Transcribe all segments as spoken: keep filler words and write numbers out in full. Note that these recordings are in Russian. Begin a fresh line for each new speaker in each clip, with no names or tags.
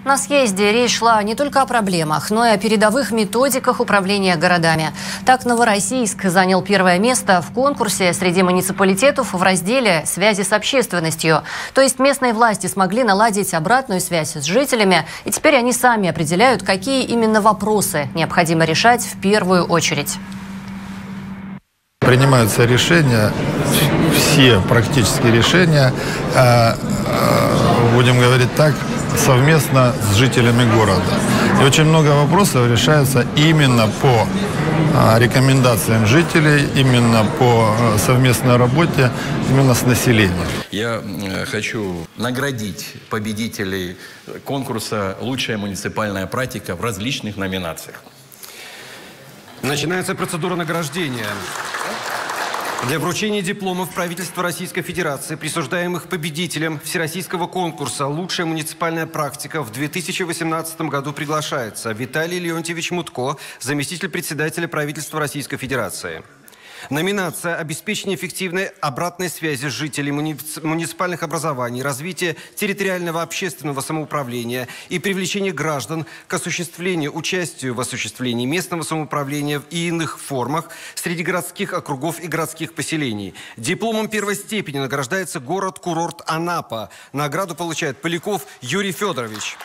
На съезде речь шла не только о проблемах, но и о передовых методиках управления городами. Так, Новороссийск занял первое место в конкурсе среди муниципалитетов в разделе «Связи с общественностью». То есть местные власти смогли наладить обратную связь с жителями, и теперь они сами определяют, какие именно вопросы необходимо решать в первую очередь.
Принимаются решения, все практически решения, будем говорить так, совместно с жителями города. И очень много вопросов решается именно по рекомендациям жителей, именно по совместной работе, именно с населением.
Я хочу наградить победителей конкурса «Лучшая муниципальная практика» в различных номинациях.
Начинается процедура награждения. Для вручения дипломов правительства Российской Федерации, присуждаемых победителям всероссийского конкурса «Лучшая муниципальная практика» в две тысячи восемнадцатом году приглашается Виталий Леонтьевич Мутко, заместитель председателя правительства Российской Федерации. Номинация «Обеспечение эффективной обратной связи с жителями муниципальных образований, развитие территориального общественного самоуправления и привлечение граждан к осуществлению, участию в осуществлении местного самоуправления и иных формах среди городских округов и городских поселений». Дипломом первой степени награждается город-курорт Анапа. Награду получает Поляков Юрий Федорович.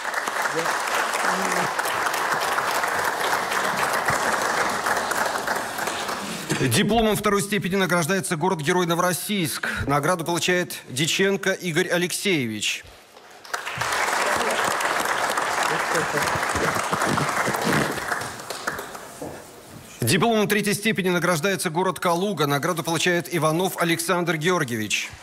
Дипломом второй степени награждается город-герой Новороссийск. Награду получает Диченко Игорь Алексеевич. Дипломом третьей степени награждается город Калуга. Награду получает Иванов Александр Георгиевич.